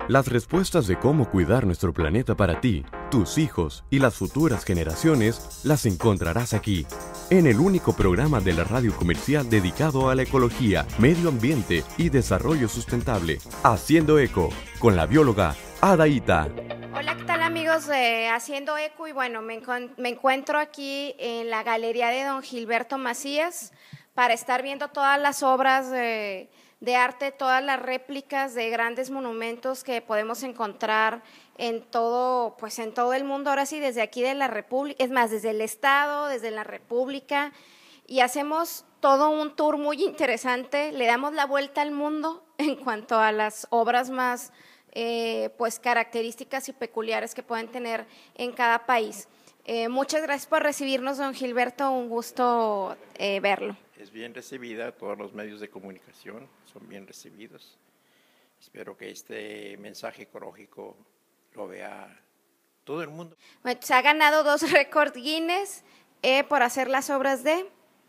Las respuestas de cómo cuidar nuestro planeta para ti, tus hijos y las futuras generaciones las encontrarás aquí, en el único programa de la radio comercial dedicado a la ecología, medio ambiente y desarrollo sustentable, Haciendo Eco, con la bióloga Adaíta. Hola, ¿qué tal amigos de Haciendo Eco? Y bueno, me encuentro aquí en la galería de don Gilberto Macías para estar viendo todas las obras de arte, todas las réplicas de grandes monumentos que podemos encontrar en todo, pues en todo el mundo, ahora sí, desde aquí de la República, es más, desde el Estado, desde la República, y hacemos todo un tour muy interesante, le damos la vuelta al mundo en cuanto a las obras más pues características y peculiares que pueden tener en cada país. Muchas gracias por recibirnos, don Gilberto, un gusto verlo. Es bien recibida, todos los medios de comunicación son bien recibidos. Espero que este mensaje ecológico lo vea todo el mundo. Bueno, se ha ganado 2 récords Guinness por hacer las obras de…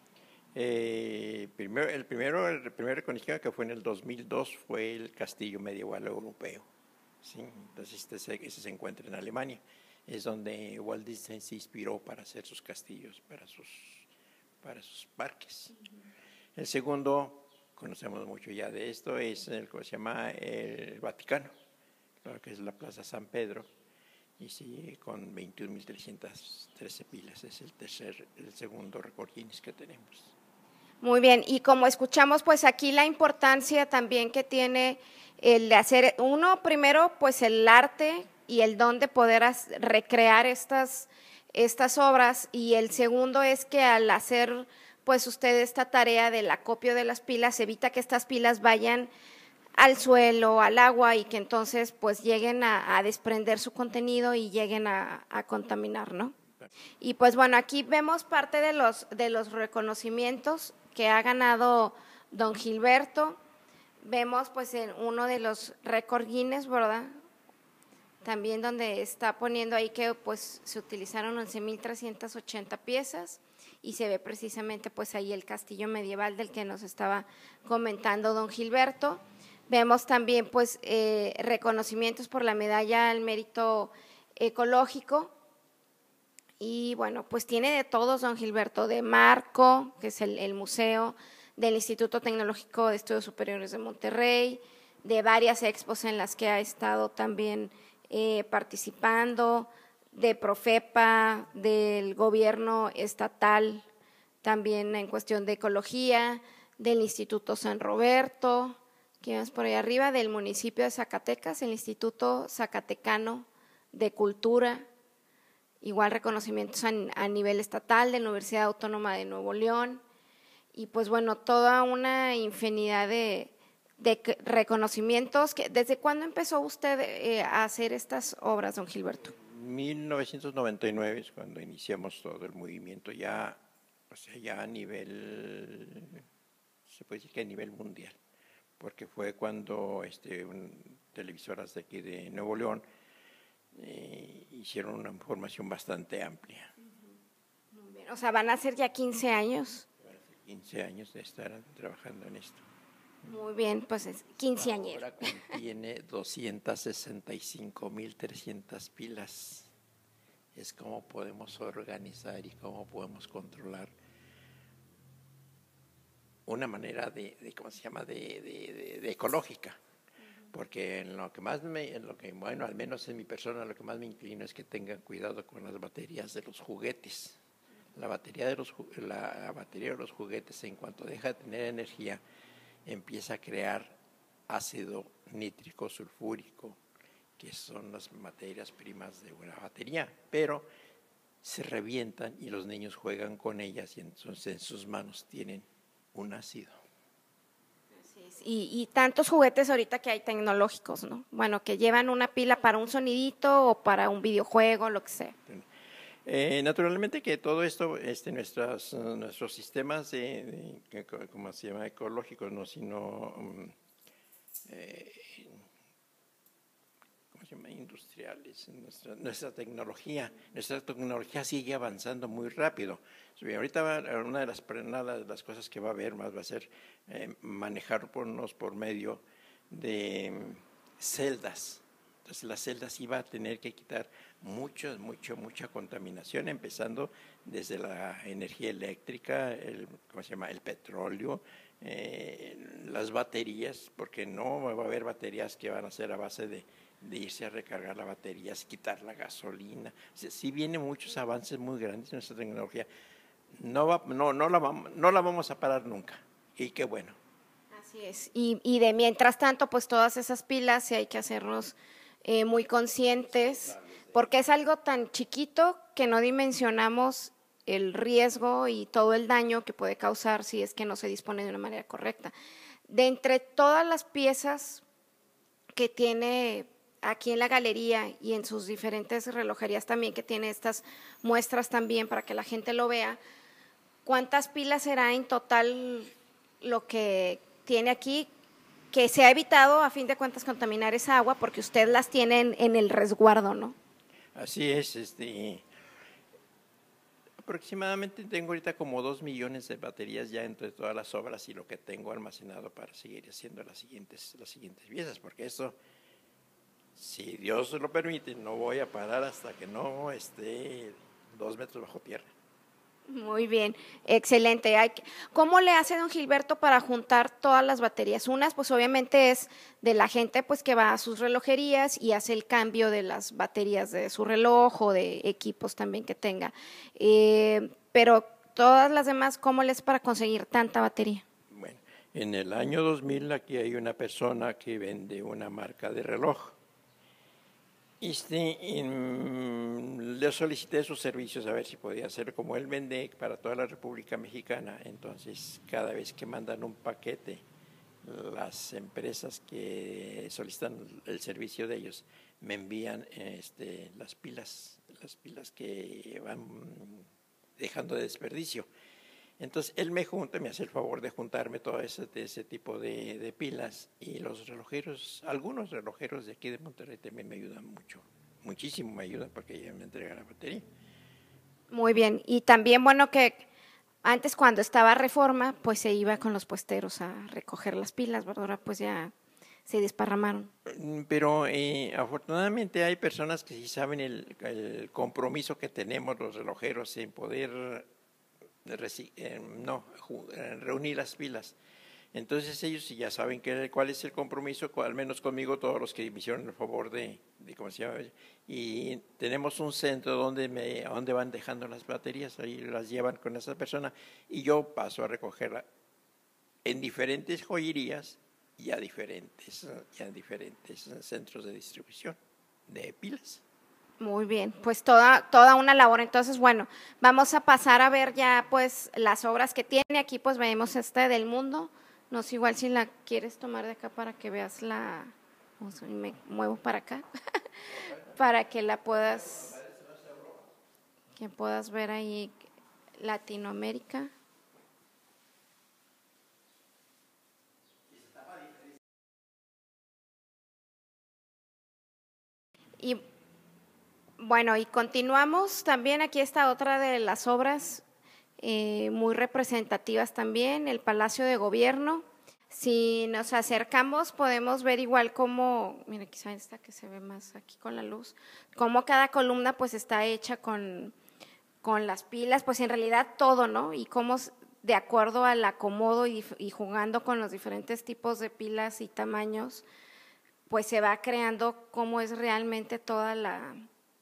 El primer reconocimiento que fue en el 2002 fue el castillo medieval europeo. ¿Sí? Entonces ese se encuentra en Alemania. Es donde Walt Disney se inspiró para hacer sus castillos, para sus parques. El segundo, conocemos mucho ya de esto, es el que se llama el Vaticano, lo que es la Plaza San Pedro, y sigue con 21.313 pilas. Es el segundo récord Guinness que tenemos. Muy bien, y como escuchamos, pues aquí la importancia también que tiene el de hacer, uno, primero, pues el arte y el don de poder recrear estas obras, y el segundo es que al hacer pues usted esta tarea del acopio de las pilas, evita que estas pilas vayan al suelo, al agua, y que entonces pues lleguen a desprender su contenido y lleguen a contaminar, ¿no? Y pues bueno, aquí vemos parte de los reconocimientos que ha ganado don Gilberto. Vemos pues en uno de los récord Guinness, ¿verdad? También donde está poniendo ahí que pues se utilizaron 11.380 piezas, y se ve precisamente pues ahí el castillo medieval del que nos estaba comentando don Gilberto. Vemos también pues reconocimientos por la medalla al mérito ecológico, y bueno, pues tiene de todos don Gilberto, de Marco, que es el museo del Instituto Tecnológico de Estudios Superiores de Monterrey, de varias expos en las que ha estado también participando, de Profepa, del gobierno estatal, también en cuestión de ecología, del Instituto San Roberto, que vemos por ahí arriba, del municipio de Zacatecas, el Instituto Zacatecano de Cultura, igual reconocimientos a nivel estatal de la Universidad Autónoma de Nuevo León, y pues bueno, toda una infinidad de reconocimientos. ¿Desde cuándo empezó usted a hacer estas obras, don Gilberto? 1999 es cuando iniciamos todo el movimiento, ya, o sea, ya a nivel, se puede decir que a nivel mundial, porque fue cuando televisoras de aquí de Nuevo León hicieron una información bastante amplia. Muy bien. O sea, van a ser ya 15 años. 15 años de estar trabajando en esto. Muy bien, pues es 15 años. Ahora contiene 265.300 pilas. Es cómo podemos organizar y cómo podemos controlar una manera ¿cómo se llama?, de ecológica. Porque bueno, al menos en mi persona, lo que más me inclino es que tengan cuidado con las baterías de los juguetes. La batería de los juguetes, en cuanto deja de tener energía, empieza a crear ácido nítrico sulfúrico, que son las materias primas de una batería, pero se revientan y los niños juegan con ellas, y entonces en sus manos tienen un ácido. Y tantos juguetes ahorita que hay tecnológicos, ¿no? Bueno, que llevan una pila para un sonidito o para un videojuego, lo que sea. Naturalmente que todo esto, nuestros sistemas ¿cómo se llama?, ecológicos, no, sino ¿cómo se llama?, industriales. Nuestra tecnología sigue avanzando muy rápido. Ahorita una de las cosas que va a haber más va a ser manejarnos por medio de celdas Entonces la celda sí va a tener que quitar mucha contaminación, empezando desde la energía eléctrica, ¿cómo se llama? El petróleo, las baterías, porque no va a haber baterías que van a ser a base de irse a recargar las baterías, quitar la gasolina. O sea, sí vienen muchos avances muy grandes en nuestra tecnología. No la vamos a parar nunca, y qué bueno. Así es. Y de mientras tanto, pues todas esas pilas sí hay que hacernos muy conscientes, porque es algo tan chiquito que no dimensionamos el riesgo y todo el daño que puede causar si es que no se dispone de una manera correcta. De entre todas las piezas que tiene aquí en la galería y en sus diferentes relojerías también, que tiene estas muestras también para que la gente lo vea, ¿cuántas pilas será en total lo que tiene aquí, que se ha evitado a fin de cuentas contaminar esa agua porque usted las tiene en el resguardo, ¿no? Así es, aproximadamente tengo ahorita como 2 millones de baterías ya entre todas las obras y lo que tengo almacenado para seguir haciendo las siguientes piezas, porque eso, si Dios lo permite, no voy a parar hasta que no esté 2 metros bajo tierra. Muy bien, excelente. ¿Cómo le hace don Gilberto para juntar todas las baterías? Unas, pues obviamente es de la gente pues que va a sus relojerías y hace el cambio de las baterías de su reloj o de equipos también que tenga. Pero todas las demás, ¿cómo le hace para conseguir tanta batería? Bueno, en el año 2000 aquí hay una persona que vende una marca de reloj. Le solicité sus servicios a ver si podía hacer como él vende para toda la República Mexicana. Entonces, cada vez que mandan un paquete, las empresas que solicitan el servicio de ellos me envían las pilas que van dejando de desperdicio. Entonces, él me hace el favor de juntarme todo ese tipo de pilas, y los relojeros, algunos relojeros de aquí de Monterrey también me ayudan muchísimo me ayudan porque ya me entregan la batería. Muy bien, y también bueno que antes cuando estaba Reforma, pues se iba con los puesteros a recoger las pilas, ¿verdad? Ahora pues ya se desparramaron. Pero afortunadamente hay personas que sí saben el compromiso que tenemos los relojeros en poder reunir las pilas. Entonces ellos sí ya saben cuál es el compromiso, al menos conmigo, todos los que me hicieron el favor de ¿cómo se llama? Y tenemos un centro donde van dejando las baterías, ahí las llevan con esa persona y yo paso a recogerla en diferentes joyerías y a diferentes centros de distribución de pilas. Muy bien, pues toda una labor. Entonces, bueno, vamos a pasar a ver ya pues las obras que tiene. Aquí pues vemos del mundo. No sé igual si la quieres tomar de acá para que veas me muevo para acá, para que puedas ver ahí Latinoamérica. Y bueno, y continuamos también, aquí está otra de las obras muy representativas también, el Palacio de Gobierno. Si nos acercamos podemos ver igual como, mira quizá esta que se ve más aquí con la luz, como cada columna pues está hecha con las pilas, pues en realidad todo, ¿no? Y cómo de acuerdo al acomodo y jugando con los diferentes tipos de pilas y tamaños, pues se va creando cómo es realmente toda la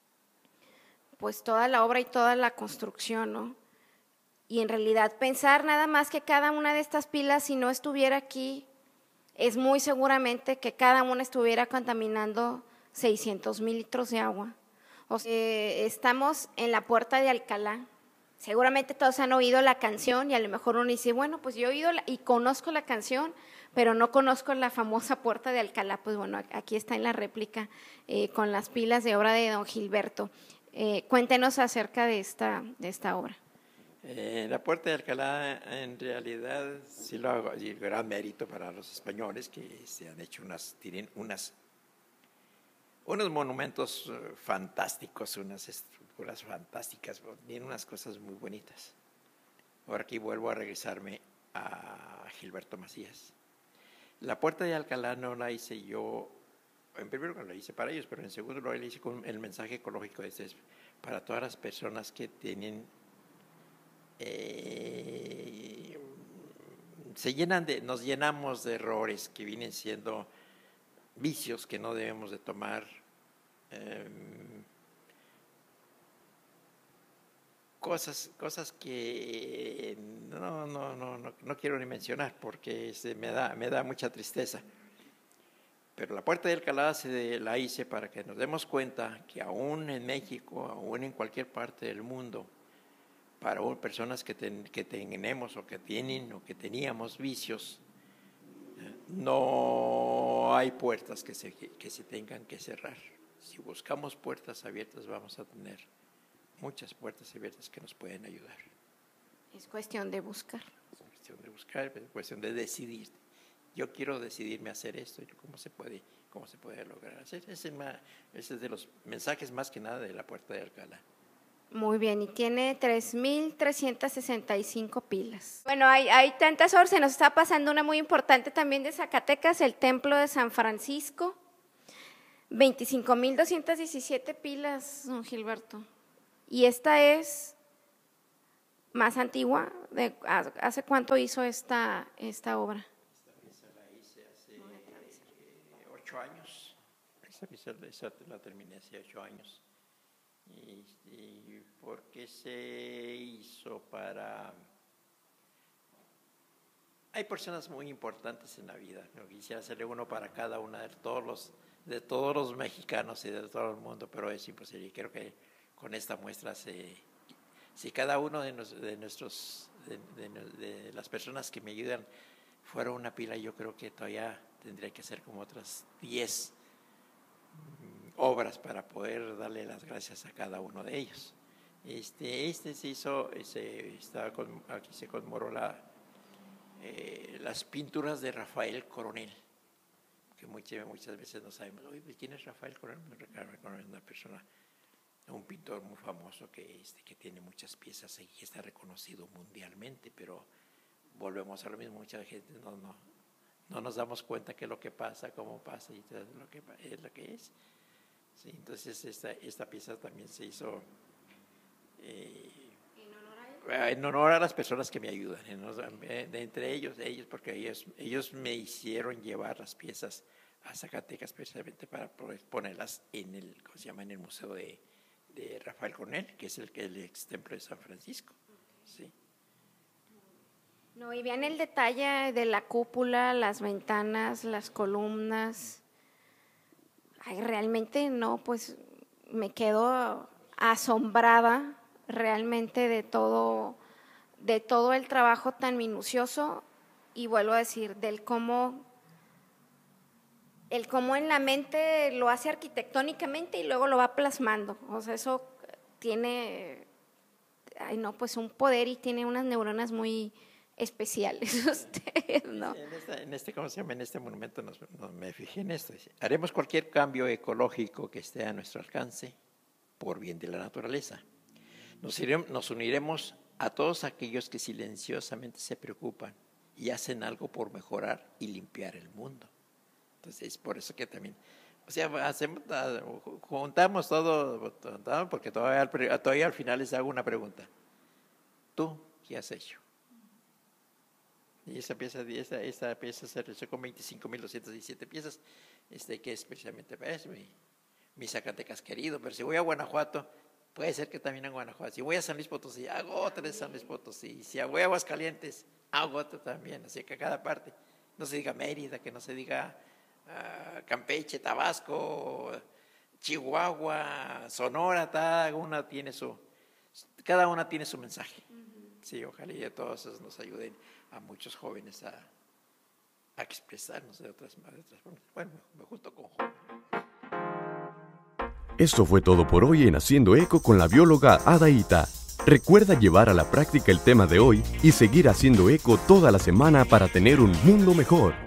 obra y toda la construcción, ¿no? Y en realidad pensar nada más que cada una de estas pilas, si no estuviera aquí, es muy seguramente que cada una estuviera contaminando 600,000 litros de agua. O sea, estamos en la Puerta de Alcalá. Seguramente todos han oído la canción y a lo mejor uno dice, bueno, pues yo he oído y conozco la canción, pero no conozco la famosa Puerta de Alcalá. Pues bueno, aquí está en la réplica con las pilas de obra de don Gilberto. Cuéntenos acerca de esta obra. La Puerta de Alcalá, en realidad, sí lo hago, y gran mérito para los españoles que se han hecho tienen unos monumentos fantásticos, unas estructuras fantásticas, tienen unas cosas muy bonitas. Ahora aquí vuelvo a regresarme a Gilberto Macías. La Puerta de Alcalá no la hice yo en primer lugar lo hice para ellos, pero en segundo lugar lo hice con el mensaje ecológico es para todas las personas que tienen, nos llenamos de errores que vienen siendo vicios que no debemos de tomar, cosas que no quiero ni mencionar porque me da mucha tristeza. Pero la Puerta de Alcalá la hice para que nos demos cuenta que aún en México, aún en cualquier parte del mundo, para personas que tenemos o que tienen o que teníamos vicios, no hay puertas que se tengan que cerrar. Si buscamos puertas abiertas, vamos a tener muchas puertas abiertas que nos pueden ayudar. Es cuestión de buscar. Es cuestión de buscar, es cuestión de decidir. Yo quiero decidirme a hacer esto, ¿cómo se puede lograr hacer? Ese es de los mensajes más que nada de la Puerta de Alcalá. Muy bien, y tiene 3,365 pilas. Bueno, hay tantas horas, se nos está pasando una muy importante también de Zacatecas, el Templo de San Francisco, 25,217 pilas, don Gilberto. Y esta es más antigua, ¿hace cuánto hizo esta obra? Esta pieza la hice hace 8 años, esa la terminé hace 8 años. ¿Y por qué se hizo? Hay personas muy importantes en la vida. Yo quisiera hacerle uno para cada una de todos los mexicanos y de todo el mundo, pero es imposible. Creo que con esta muestra, si cada uno de las personas que me ayudan fuera una pila, yo creo que todavía tendría que hacer como otras 10 obras para poder darle las gracias a cada uno de ellos. Se hizo, aquí se conmemoró las pinturas de Rafael Coronel, que muchas veces no sabemos, ¿quién es Rafael Coronel? Rafael Coronel es una persona, un pintor muy famoso que tiene muchas piezas y que está reconocido mundialmente, pero volvemos a lo mismo, mucha gente no nos damos cuenta que lo que pasa, cómo pasa y todo es lo que es. Sí, entonces esta pieza también se hizo en honor a las personas que me ayudan, entre ellos, porque ellos me hicieron llevar las piezas a Zacatecas precisamente para poder ponerlas en el Museo de Rafael Coronel, que es el ex templo de San Francisco. Sí. No, y vean el detalle de la cúpula, las ventanas, las columnas. Ay, realmente no, pues me quedo asombrada realmente de todo el trabajo tan minucioso, y vuelvo a decir, del cómo en la mente lo hace arquitectónicamente y luego lo va plasmando. O sea, eso tiene, pues un poder y tiene unas neuronas muy especiales usted, ¿no? En este monumento me fijé en esto. Haremos cualquier cambio ecológico que esté a nuestro alcance por bien de la naturaleza. Nos uniremos a todos aquellos que silenciosamente se preocupan y hacen algo por mejorar y limpiar el mundo. Entonces, es por eso que también, juntamos todo, porque todavía al final les hago una pregunta. ¿Tú qué has hecho? Y esta pieza se realizó con 25,217 piezas, que es precisamente para eso, mi Zacatecas querido. Pero si voy a Guanajuato, puede ser que también en Guanajuato. Si voy a San Luis Potosí, hago otra de San Luis Potosí. Si voy a Aguascalientes, hago otra también. Así que a cada parte, no se diga Mérida, que no se diga Campeche, Tabasco, Chihuahua, Sonora, cada una tiene su mensaje. Sí, ojalá y a todos esos nos ayuden a muchos jóvenes a expresarnos de otras formas. Bueno, junto con jóvenes. Esto fue todo por hoy en Haciendo Eco con la bióloga Adaíta. Recuerda llevar a la práctica el tema de hoy y seguir haciendo eco toda la semana para tener un mundo mejor.